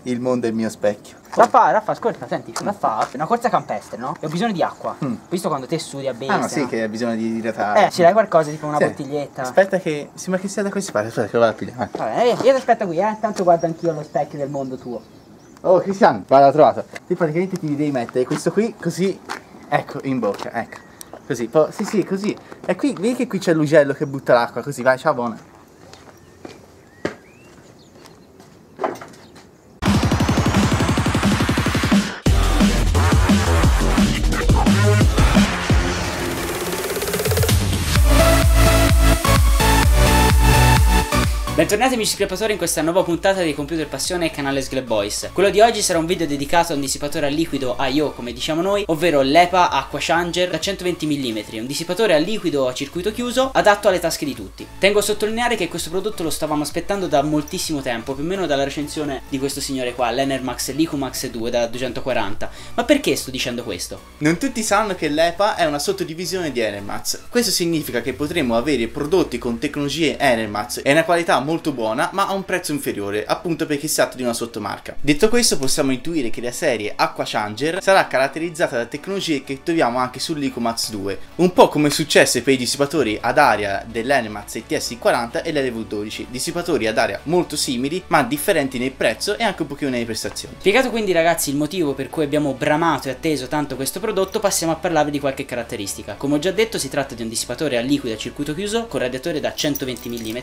Il mondo è il mio specchio. Raffa, ascolta, senti, cosa fa? Una corsa campestre, no? E ho bisogno di acqua. Visto quando te studi a base. Ah, no, sì, che hai bisogno di idratare. Ci dai qualcosa, tipo una Sì. bottiglietta. Aspetta che... Sembra che sia da queste parti. Aspetta che lo vado a pigliare. Vabbè, io ti aspetto qui, tanto guardo anch'io allo specchio del mondo tuo. Oh, Cristiano, guarda, l'ho trovato. Tu praticamente ti devi mettere questo qui, così... Ecco, in bocca, ecco. Così, poi... Sì, così. E qui, vedi che qui c'è l'ugello che butta l'acqua, così, vai, ciao, buona. Bentornati amici sclepatori in questa nuova puntata di Computer Passione e canale Sgle Boys. Quello di oggi sarà un video dedicato a un dissipatore a liquido I/O, come diciamo noi, ovvero l'EPA Aqua Changer da 120 mm, un dissipatore a liquido a circuito chiuso adatto alle tasche di tutti. Tengo a sottolineare che questo prodotto lo stavamo aspettando da moltissimo tempo, più o meno dalla recensione di questo signore qua, l'Enermax Liquimax 2 da 240. Ma perché sto dicendo questo? Non tutti sanno che l'EPA è una sottodivisione di Enermax. Questo significa che potremo avere prodotti con tecnologie Enermax e una qualità molto buona, ma a un prezzo inferiore, appunto perché si tratta di una sottomarca. Detto questo, possiamo intuire che la serie Aqua Changer sarà caratterizzata da tecnologie che troviamo anche sul Liquimax 2, un po' come è successo per i dissipatori ad aria dell'Enermax TS40 e l'LV12, dissipatori ad aria molto simili, ma differenti nel prezzo e anche un pochino nelle prestazioni. Spiegato quindi ragazzi il motivo per cui abbiamo bramato e atteso tanto questo prodotto, passiamo a parlarvi di qualche caratteristica. Come ho già detto, si tratta di un dissipatore a liquido a circuito chiuso con radiatore da 120 mm,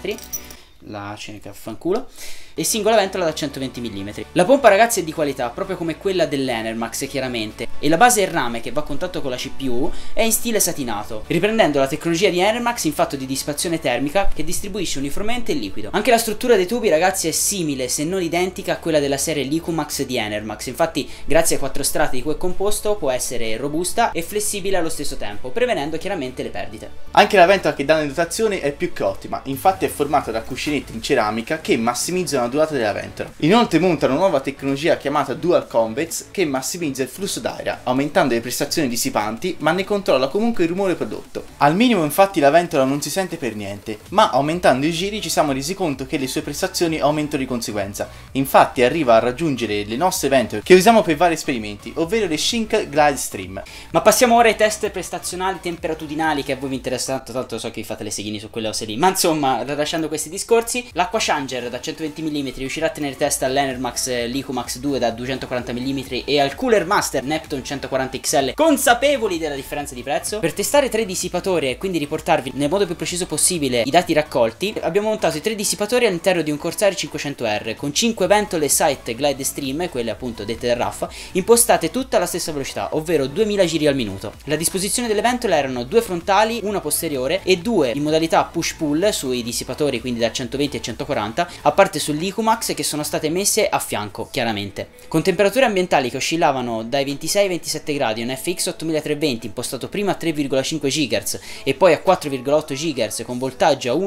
la cenica fanculo, e singola ventola da 120 mm. La pompa ragazzi è di qualità, proprio come quella dell'Enermax chiaramente, e la base e il rame che va a contatto con la CPU è in stile satinato, riprendendo la tecnologia di Enermax in fatto di dissipazione termica che distribuisce uniformemente il liquido. Anche la struttura dei tubi ragazzi è simile, se non identica, a quella della serie Liquimax di Enermax, infatti grazie ai 4 strati di cui è composto può essere robusta e flessibile allo stesso tempo, prevenendo chiaramente le perdite. Anche la ventola che danno in dotazione è più che ottima, infatti è formata da cuscinetti in ceramica che massimizzano la durata della ventola. Inoltre monta una nuova tecnologia chiamata Dual Convex che massimizza il flusso d'aria, aumentando le prestazioni dissipanti, ma ne controlla comunque il rumore prodotto. Al minimo infatti la ventola non si sente per niente, ma aumentando i giri ci siamo resi conto che le sue prestazioni aumentano di conseguenza. Infatti arriva a raggiungere le nostre ventole che usiamo per vari esperimenti, ovvero le Shink Glide Stream. Ma passiamo ora ai test prestazionali temperatudinali che a voi vi interessano, tanto so che vi fate le seghine su quelle cose lì. Ma insomma, tralasciando questi discorsi, l'Aqua Changer da 120 mm riuscirà a tenere testa all'Enermax Liquimax 2 da 240 mm e al Cooler Master Neptune 140 XL, consapevoli della differenza di prezzo. Per testare 3 dissipatori e quindi riportarvi nel modo più preciso possibile i dati raccolti, abbiamo montato i 3 dissipatori all'interno di un Corsair 500R con 5 ventole Sight Glide Stream, quelle appunto dette da Raffa, impostate tutte alla stessa velocità, ovvero 2000 giri al minuto. La disposizione delle ventole erano 2 frontali, una posteriore e 2 in modalità push-pull sui dissipatori, quindi da 120 e 140, a parte sul Liquimax, che sono state messe a fianco chiaramente, con temperature ambientali che oscillavano dai 26 ai 27 gradi, un FX 8320 impostato prima a 3,5 GHz e poi a 4,8 GHz con voltaggio a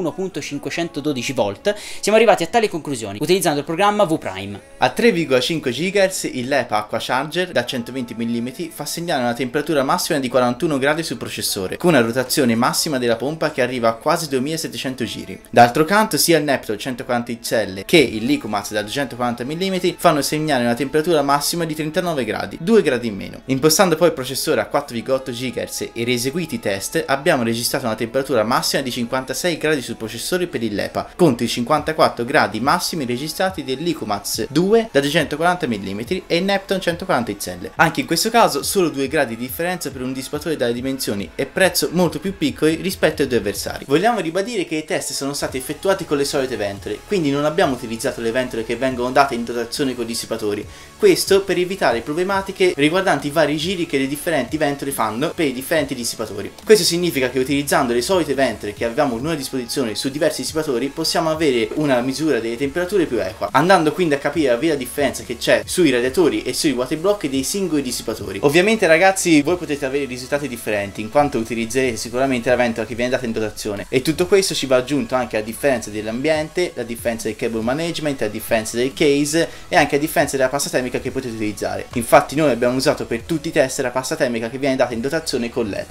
1.512 volt. Siamo arrivati a tali conclusioni utilizzando il programma VPrime. A 3,5 GHz il LEPA Aqua Charger da 120 mm fa segnare una temperatura massima di 41 gradi sul processore, con una rotazione massima della pompa che arriva a quasi 2700 giri. D'altro canto sia il Neptune 140 XL che il Liquimax da 240 mm fanno segnare una temperatura massima di 39 gradi, 2 gradi in meno. Impostando poi il processore a 4,8 GHz e rieseguiti i test, abbiamo registrato una temperatura massima di 56 gradi sul processore per il LEPA, contro i 54 gradi massimi registrati del Liquimax 2 da 240 mm e il Neptune 140 XL. Anche in questo caso solo 2 gradi di differenza per un dissipatore dalle dimensioni e prezzo molto più piccoli rispetto ai due avversari. Vogliamo ribadire che i test sono stati effettuati con le solite ventole, quindi non abbiamo utilizzato le ventole che vengono date in dotazione con i dissipatori. Questo per evitare problematiche riguardanti i vari giri che le differenti ventole fanno per i differenti dissipatori. Questo significa che utilizzando le solite ventole che abbiamo noi a disposizione su diversi dissipatori possiamo avere una misura delle temperature più equa, andando quindi a capire la vera differenza che c'è sui radiatori e sui waterblocchi dei singoli dissipatori. Ovviamente ragazzi, voi potete avere risultati differenti in quanto utilizzerete sicuramente la ventola che viene data in dotazione, e tutto questo ci va aggiunto anche a differenza dell'ambiente, la differenza del cable management, la differenza del case e anche a differenza della pasta termica che potete utilizzare. Infatti noi abbiamo usato per tutti i test la pasta termica che viene data in dotazione con l'EPA.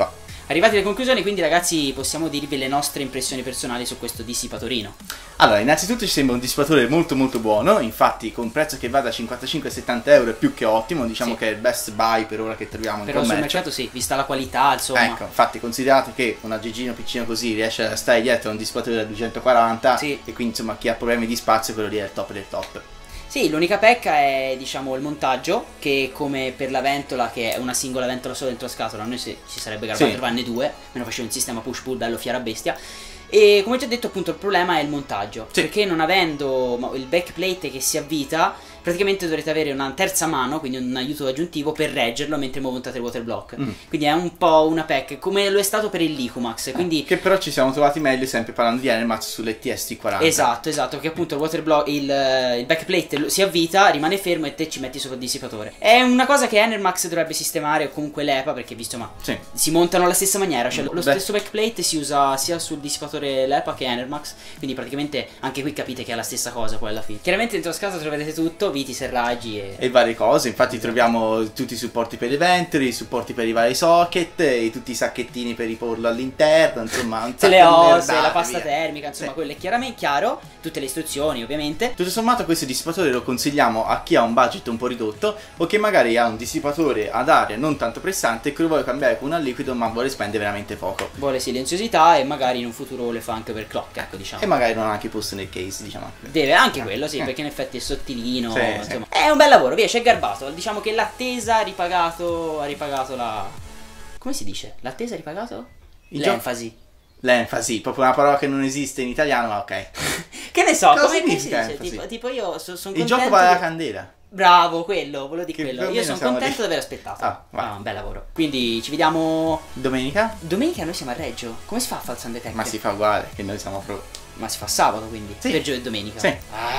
Arrivati alle conclusioni, quindi ragazzi, possiamo dirvi le nostre impressioni personali su questo dissipatorino. Allora, innanzitutto ci sembra un dissipatore molto molto buono, infatti con un prezzo che va da 55-70 euro è più che ottimo, diciamo Sì. che è il best buy per ora che troviamo in Però sul commercio. mercato sì, vista la qualità, insomma. Ecco, infatti considerate che un aggeggino piccino così riesce a stare dietro a un dissipatore da 240 Sì. e quindi insomma chi ha problemi di spazio quello lì è il top del top. Sì, l'unica pecca è, diciamo, il montaggio, che come per la ventola, che è una singola ventola solo dentro la scatola, a noi ci sarebbe garbato Sì. trovarne due, meno facendo un sistema push pull bello fiera bestia. E come già detto, appunto, il problema è il montaggio, Sì. perché non avendo il backplate che si avvita, praticamente dovrete avere una terza mano, quindi un aiuto aggiuntivo per reggerlo mentre montate il waterblock. Quindi è un po' una pecca, come lo è stato per il Liquimax, quindi Che però ci siamo trovati meglio sempre parlando di Enermax sulle TST40. Esatto, che appunto il waterblock, il backplate si avvita, rimane fermo e te ci metti sopra il dissipatore. È una cosa che Enermax dovrebbe sistemare, o comunque l'EPA, perché visto Sì. si montano alla stessa maniera, cioè lo Beh. stesso backplate si usa sia sul dissipatore l'EPA che Enermax, quindi praticamente anche qui capite che è la stessa cosa poi alla fine. Chiaramente dentro la scatola troverete tutto, viti, serraggi E varie cose, infatti troviamo tutti i supporti per i venturi, i supporti per i vari socket, e tutti i sacchettini per riporlo all'interno, insomma un tutte le sacco di ose, la merdate, pasta via. termica, insomma Sì. quello è chiaramente chiaro, tutte le istruzioni ovviamente. Tutto sommato questo dissipatore lo consigliamo a chi ha un budget un po' ridotto o che magari ha un dissipatore ad aria non tanto pressante e che lo vuole cambiare con uno a liquido ma vuole spendere veramente poco. Vuole silenziosità e magari in un futuro le fa anche per clock, ecco, diciamo. E magari non ha anche posto nel case, diciamo. Deve anche quello, sì, perché in effetti è sottilino, Sì, insomma. È un bel lavoro, via, c'è garbato. Diciamo che l'attesa ha ripagato la... Come si dice? L'attesa ha ripagato? Il L'enfasi. L'enfasi, proprio una parola che non esiste in italiano, ma ok. Che ne so, Cosa come si significa dice? enfasi? Tipo io sono Il contento gioco vale la di- candela. Bravo, quello, volevo dire Che quello. più o Io meno sono siamo contento lì. di aver aspettato. Ah, vai. un bel lavoro. Quindi ci vediamo Domenica? domenica, noi siamo a Reggio. Come si fa a fare il Sunday Tech? Ma si fa uguale, che noi siamo pro. Ma si fa sabato quindi? Sì. Per giovedì e domenica? Sì.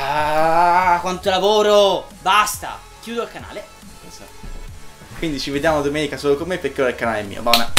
Ah, quanto lavoro! Basta! Chiudo il canale. Quindi ci vediamo domenica solo con me perché ora il canale è mio. Buona.